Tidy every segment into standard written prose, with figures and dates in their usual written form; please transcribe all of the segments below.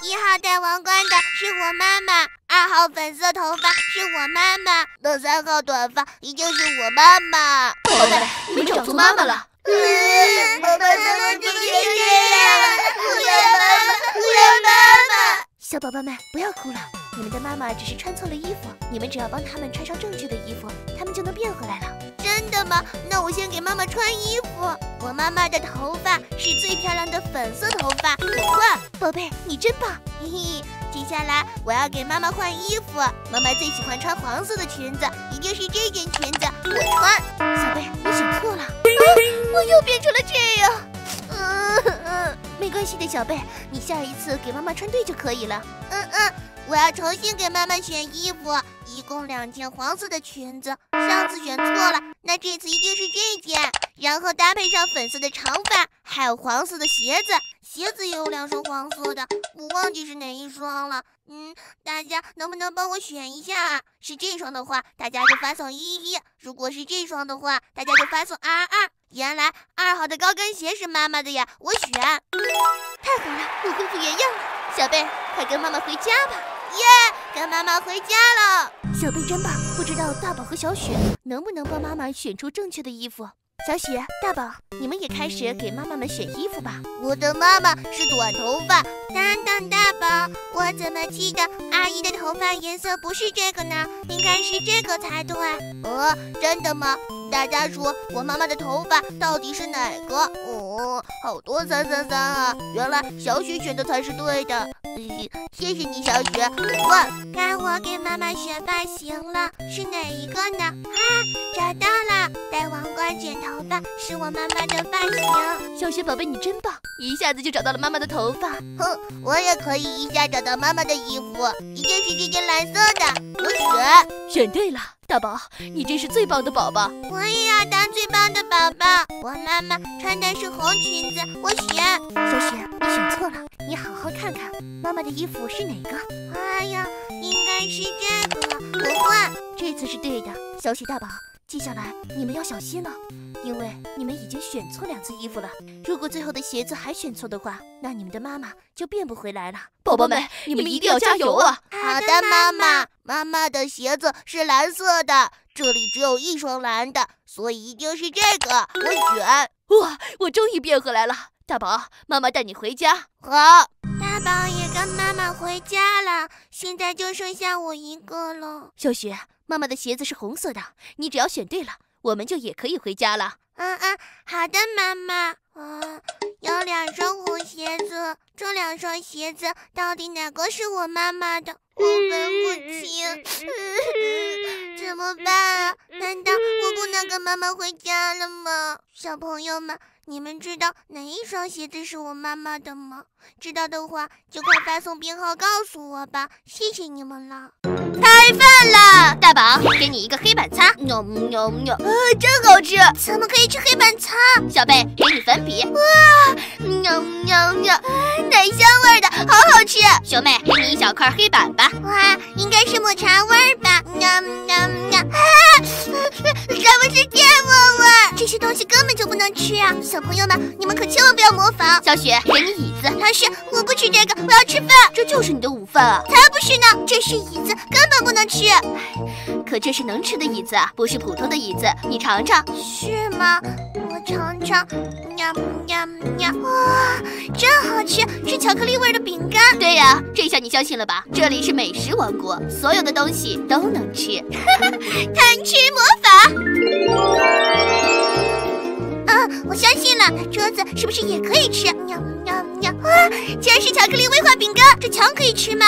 1号戴王冠的是我妈妈，2号粉色头发是我妈妈，那3号短发一定是我妈妈。 宝贝，你们找错妈妈了。 妈妈怎么就这样？我要妈妈！ 小宝宝们不要哭了，你们的妈妈只是穿错了衣服，你们只要帮他们穿上正确的衣服，他们就能变回来了。 真的吗？那我先给妈妈穿衣服。我妈妈的头发是最漂亮的粉色头发，我换。 宝贝，你真棒！ 嘿嘿，接下来我要给妈妈换衣服。妈妈最喜欢穿黄色的裙子，一定是这件裙子，我穿。 小贝，你选错了。 我又变成了这样。 没关系的，小贝，你下一次给妈妈穿对就可以了。 我要重新给妈妈选衣服，一共2件黄色的裙子，上次选错了，那这次一定是这件，然后搭配上粉色的长发，还有黄色的鞋子，鞋子也有2双黄色的，我忘记是哪一双了。大家能不能帮我选一下啊？是这双的话，大家就发送11；如果是这双的话，大家就发送22。原来2号的高跟鞋是妈妈的呀，我选。 太好了，我恢复原样了。小贝，快跟妈妈回家吧。 耶，跟妈妈回家了。 小贝真棒，不知道大宝和小雪能不能帮妈妈选出正确的衣服。小雪、大宝，你们也开始给妈妈们选衣服吧。 我的妈妈是短头发。等大宝，我怎么记得阿姨的头发颜色不是这个呢？应该是这个才对。真的吗？大家说我妈妈的头发到底是哪个？好多333啊！原来小雪选的才是对的。谢谢你，小雪。该我给妈妈选发型了，是哪一个呢？找到了，戴王冠卷头发是我妈妈的发型。 小雪宝贝，你真棒，一下子就找到了妈妈的头发。 我也可以一下找到妈妈的衣服，一定是这件蓝色的，我选对了。大宝，你真是最棒的宝宝！ 我也要当最棒的宝宝。我妈妈穿的是红裙子，我选。 小雪，你选错了，你好好看看妈妈的衣服是哪个？ 哎呀，应该是这个，我换。 这次是对的。小雪、大宝，接下来你们要小心了，因为你们已经选错2次衣服了。如果最后的鞋子还选错的话，那你们的妈妈就变不回来了。宝宝们，你们一定要加油啊！ 好的，妈妈。妈妈的鞋子是蓝色的，这里只有1双蓝的，所以一定是这个，我选。 哇，我终于变回来了。大宝，妈妈带你回家。 好。大宝也跟妈妈回家了，现在就剩下我一个了。 小雪，妈妈的鞋子是红色的，你只要选对了，我们就也可以回家了。 好的，妈妈。有2双红鞋子，这2双鞋子到底哪个是我妈妈的？我分不清。怎么办啊？难道我不能跟妈妈回家了吗？小朋友们，你们知道哪一双鞋子是我妈妈的吗？知道的话就快发送编号告诉我吧，谢谢你们了。 开饭了，大宝，给你一个黑板擦， 真好吃！怎么可以吃黑板擦？ 小贝，给你粉笔， 奶香味的，好好吃！ 熊妹，给你1小块黑板吧。 哇，应该是抹茶味吧？什么是芥末味？这些东西根本就不能吃啊！小朋友们，你们可千万不要模仿。 小雪，给你椅子。 老师，我不吃这个，我要吃饭。 这就是你的午饭啊！ 才不是呢，这是椅子，根本不能吃。 可这是能吃的椅子啊，不是普通的椅子，你尝尝。 是吗？我尝尝。哇，真好吃，是巧克力味的饼干。 对呀，这下你相信了吧？这里是美食王国，所有的东西都能吃。 贪吃魔法。我相信了，那桌子是不是也可以吃？竟然是巧克力威化饼干，这墙可以吃吗？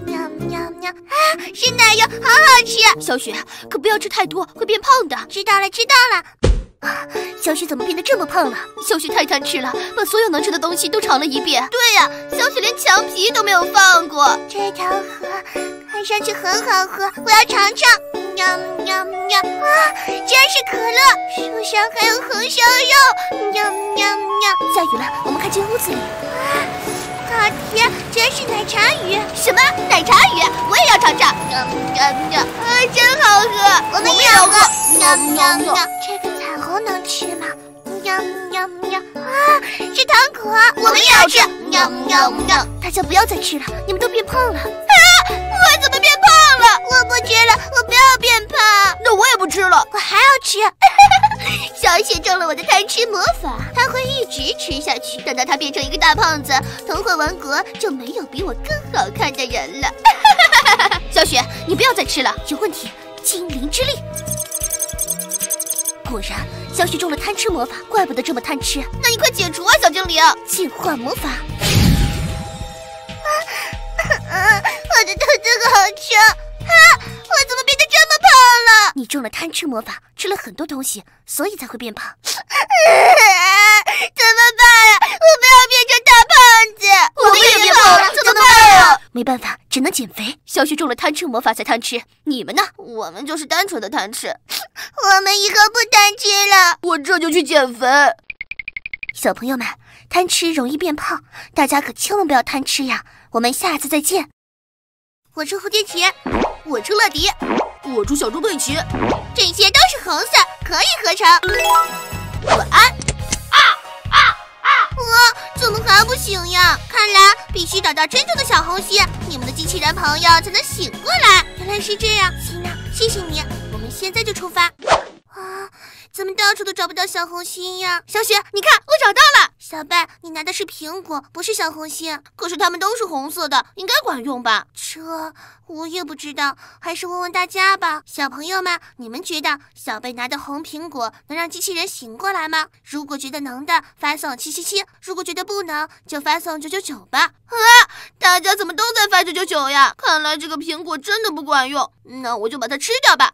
是奶油，好好吃。 小雪，可不要吃太多，会变胖的。 知道了。 小雪怎么变得这么胖了？小雪太贪吃了，把所有能吃的东西都尝了一遍。 对呀，小雪连墙皮都没有放过。这条河看上去很好喝，我要尝尝。竟然是可乐，树上还有红烧肉。 下雨了，我们快进屋子里。 好甜，居然是奶茶鱼！ 什么奶茶鱼？我也要尝尝。 真好喝，我们也要喝。这个彩虹能吃吗？ 是糖果，我们也要吃。 大家不要再吃了，你们都变胖了。 我怎么变胖了？我不吃了，我不要变胖。 那我也不吃了， 我还要吃。小雪中了我的贪吃魔法，她会一直吃下去，等到她变成一个大胖子，童话王国就没有比我更好看的人了。 小雪，你不要再吃了，有问题。精灵之力。果然，小雪中了贪吃魔法，怪不得这么贪吃。 那你快解除啊，小精灵！ 进化魔法。 我的肚子好撑我怎么变得这么胖了？ 你中了贪吃魔法，吃了很多东西，所以才会变胖。 怎么办呀？我不要变成大胖子！ 我们也变胖了，怎么办呀？ 没办法，只能减肥。小雪中了贪吃魔法才贪吃，你们呢？ 我们就是单纯的贪吃。 我们以后不贪吃了。 我这就去减肥。 小朋友们，贪吃容易变胖，大家可千万不要贪吃呀！我们下次再见。 我出蝴蝶结，我出乐迪， 我出小猪佩奇， 这些都是红色，可以合成。晚安。怎么还不醒呀？看来必须找到真正的小红心，你们的机器人朋友才能醒过来。原来是这样，希娜，谢谢你，我们现在就出发。怎么到处都找不到小红心呀？ 小雪，你看，我找到了。 小贝，你拿的是苹果，不是小红心。 可是它们都是红色的，应该管用吧？ 这我也不知道，还是问问大家吧。小朋友们，你们觉得小贝拿的红苹果能让机器人醒过来吗？如果觉得能的，发送777；如果觉得不能，就发送999吧。 大家怎么都在发999呀？看来这个苹果真的不管用，那我就把它吃掉吧。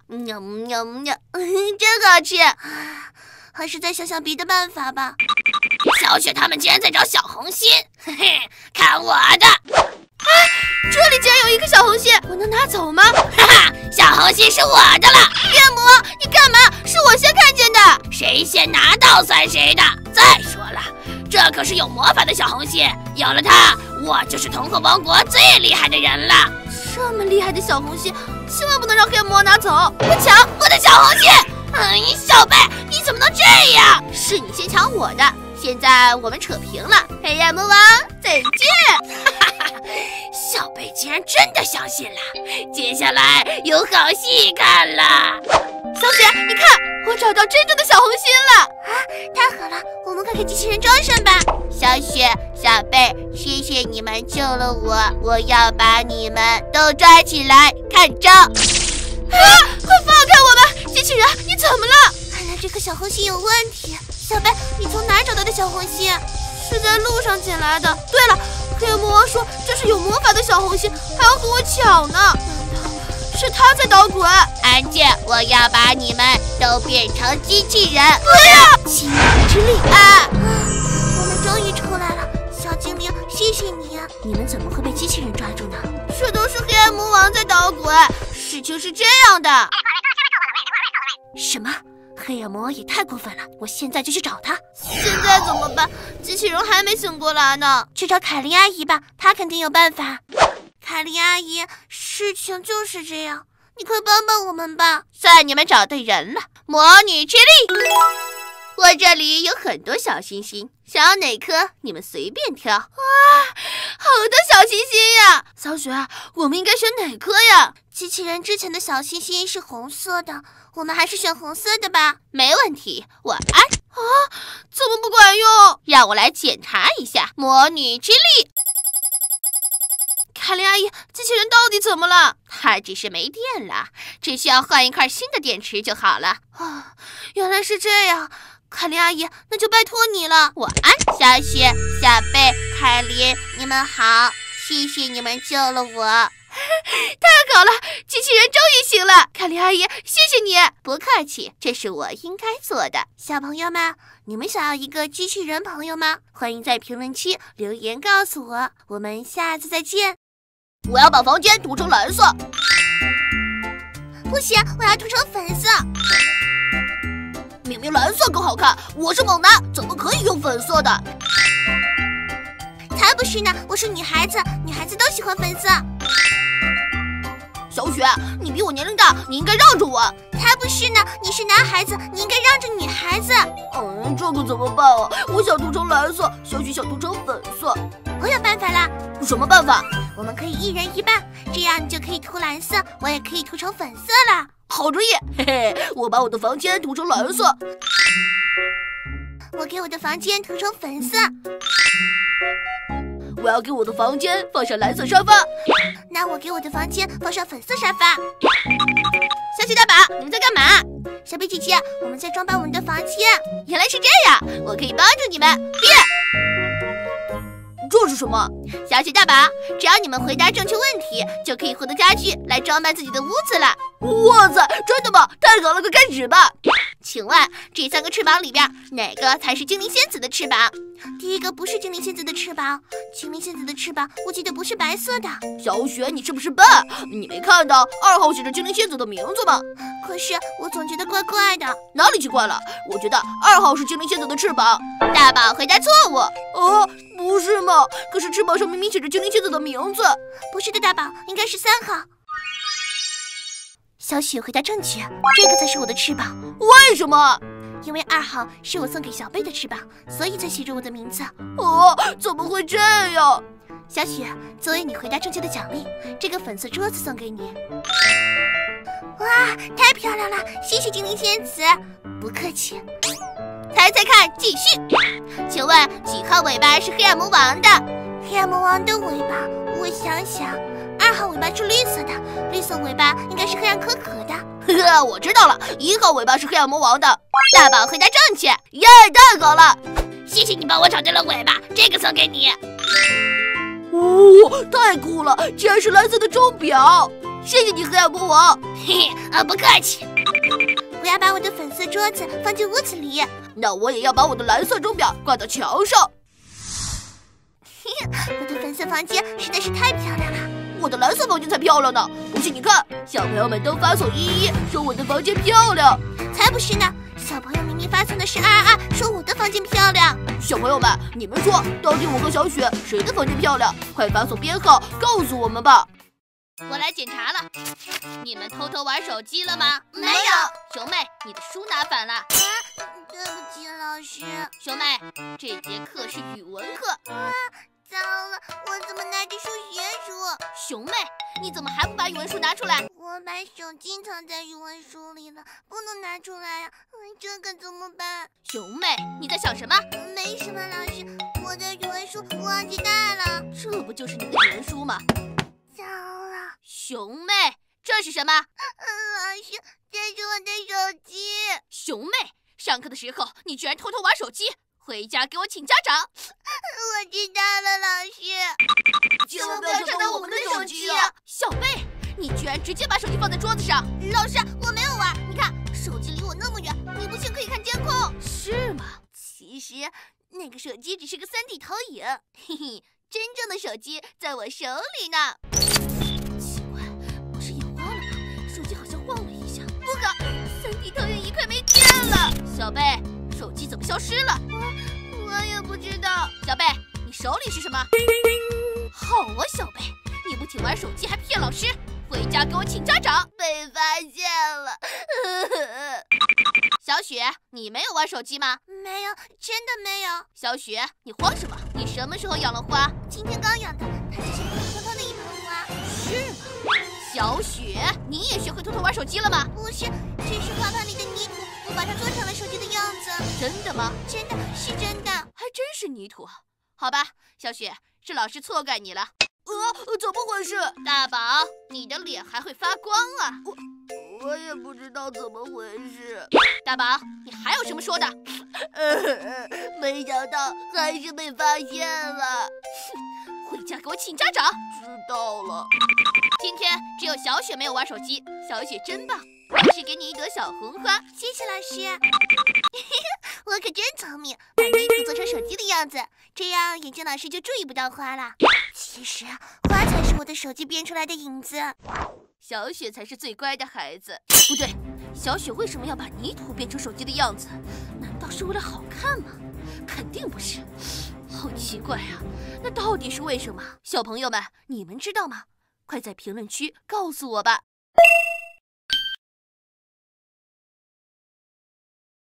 真好吃。还是再想想别的办法吧。 小雪他们竟然在找小红心，嘿嘿，看我的！这里竟然有一颗小红心，我能拿走吗？哈哈，小红心是我的了。 夜魔，你干嘛？是我先看见的， 谁先拿到算谁的。再说了，这可是有魔法的小红心，有了它，我就是童话王国最厉害的人了。 这么厉害的小红心，千万不能让黑魔拿走！ 不抢我的小红心！小贝，你怎么能这样？ 是你先抢我的，现在我们扯平了。黑暗魔王，再见！ 小贝竟然真的相信了，接下来有好戏看了。 小雪，你看，我找到真正的小红心了！太好了，我们快给机器人装上吧。小雪、小贝，谢谢你们救了我，我要把你们都抓起来看招！快放开我们！机器人，你怎么了？看来这颗小红心有问题。小贝，你从哪儿找到的小红心？是在路上捡来的。对了，黑魔王说这是有魔法的小红心，还要和我抢呢。难道是他在捣鬼？ 安静！我要把你们都变成机器人！ 不要！ 精灵之力我们终于出来了，小精灵，谢谢你。 你们怎么会被机器人抓住呢？ 这都是黑暗魔王在捣鬼。事情是这样的。 什么？黑暗魔王也太过分了！我现在就去找他。 现在怎么办？机器人还没醒过来呢。去找凯琳阿姨吧，她肯定有办法。凯琳阿姨，事情就是这样，你快帮帮我们吧。 算你们找对人了。魔女之力，我这里有很多小星星，想要哪颗你们随便挑。 哇，好多小星星呀！小雪，我们应该选哪颗呀？机器人之前的小星星是红色的，我们还是选红色的吧。 没问题，晚安。 怎么不管用？ 让我来检查一下魔女之力。 凯琳阿姨，机器人到底怎么了？ 它只是没电了，只需要换一块新的电池就好了。 原来是这样。凯琳阿姨，那就拜托你了。 晚安，小雪、小贝、凯琳，你们好，谢谢你们救了我。 太好了，机器人终于醒了。凯琳阿姨，谢谢你。 不客气，这是我应该做的。 小朋友们，你们想要一个机器人朋友吗？欢迎在评论区留言告诉我。我们下次再见。 我要把房间涂成蓝色。 不行，我要涂成粉色。 明明蓝色更好看，我是猛男，怎么可以用粉色的？ 才不是呢，我是女孩子，女孩子都喜欢粉色。 小雪，你比我年龄大，你应该让着我。 才不是呢，你是男孩子，你应该让着女孩子。 这可怎么办啊？我想涂成蓝色，小雪想涂成粉色。 我有办法啦！ 什么办法？ 我们可以一人一半，这样你就可以涂蓝色，我也可以涂成粉色了。 好主意，嘿嘿，我把我的房间涂成蓝色。 我给我的房间涂成粉色。 我要给我的房间放上蓝色沙发。 那我给我的房间放上粉色沙发。 小雪大宝，你们在干嘛？ 小贝姐姐，我们在装扮我们的房间。 原来是这样，我可以帮助你们。变。这是什么？小雪大宝，只要你们回答正确问题，就可以获得家具来装扮自己的屋子了。哇塞，真的吗？太好了，快开始吧。请问这3个翅膀里边，哪个才是精灵仙子的翅膀？ 第一个不是精灵仙子的翅膀，精灵仙子的翅膀我记得不是白色的。 小雪，你是不是笨？你没看到2号写着精灵仙子的名字吗？ 可是我总觉得怪怪的。 哪里奇怪了？我觉得2号是精灵仙子的翅膀。大宝回答错误。不是吗？可是翅膀上明明写着精灵仙子的名字。 不是的，大宝，应该是3号。 小雪回答正确，这个才是我的翅膀。 为什么？ 因为2号是我送给小贝的翅膀，所以才写着我的名字。 怎么会这样？ 小雪，作为你回答正确的奖励，这个粉色桌子送给你。 哇，太漂亮了！谢谢精灵仙子。 不客气。 猜猜看，继续。请问几号尾巴是黑暗魔王的？ 黑暗魔王的尾巴，我想想，2号尾巴是绿色的，绿色尾巴应该是黑暗可可的。 我知道了，1号尾巴是黑暗魔王的。大宝回答正确，耶，太好了！谢谢你帮我找对了尾巴，这个送给你。太酷了，竟然是蓝色的钟表！谢谢你，黑暗魔王。嘿嘿，不客气。 我要把我的粉色桌子放进屋子里， 那我也要把我的蓝色钟表挂到墙上。 我的粉色房间实在是太漂亮了。 我的蓝色房间才漂亮呢！不信你看，小朋友们都发送11，说我的房间漂亮。 才不是呢！小朋友明明发送的是22，说我的房间漂亮。 小朋友们，你们说到底我和小雪谁的房间漂亮？快发送编号告诉我们吧。我来检查了，你们偷偷玩手机了吗？ 没有。 熊妹，你的书拿反了。 对不起，老师。 熊妹，这节课是语文课。 糟了，我怎么拿着数学书？ 熊妹，你怎么还不把语文书拿出来？ 我把手机藏在语文书里了，不能拿出来呀。这可怎么办？ 熊妹，你在想什么？ 没什么，老师，我的语文书忘记带了。 这不就是你的语文书吗？ 糟了， 熊妹，这是什么？ 老师，这是我的手机。 熊妹，上课的时候你居然偷偷玩手机，回家给我请家长。 我知道了，老师。 千万不要看到我们的手机啊！小贝，你居然直接把手机放在桌子上。 老师，我没有玩，你看手机离我那么远，你不信可以看监控。 是吗？其实那个手机只是个3D 投影，嘿嘿，真正的手机在我手里呢。奇怪，我是眼花了吗？手机好像晃了一下。不可，3D 投影仪快没电了。小贝，手机怎么消失了？ 我也不知道。 小贝，你手里是什么？好啊，小贝，你不仅玩手机还骗老师，回家给我请家长。被发现了。小雪，你没有玩手机吗？ 没有，真的没有。 小雪，你慌什么？你什么时候养了花？ 今天刚养的，它是小胖胖的一盆花。 是吗？小雪，你也学会偷偷玩手机了吗？ 不是，这是花盆里的泥土，我把它做成了手机的样子。 真的吗？ 真的，是真的。 还真是泥土。好吧，小雪，是老师错怪你了。怎么回事？大宝，你的脸还会发光啊！我也不知道怎么回事。大宝，你还有什么说的？没想到还是被发现了。回家给我请家长。知道了。今天只有小雪没有玩手机，小雪真棒。老师给你一朵小红花。 谢谢老师。我可真聪明，把泥土做成手机的样子，这样眼镜老师就注意不到花了。其实花才是我的手机编出来的影子。 小雪才是最乖的孩子。不对，小雪为什么要把泥土变成手机的样子？难道是为了好看吗？肯定不是。好奇怪啊，那到底是为什么？小朋友们，你们知道吗？快在评论区告诉我吧。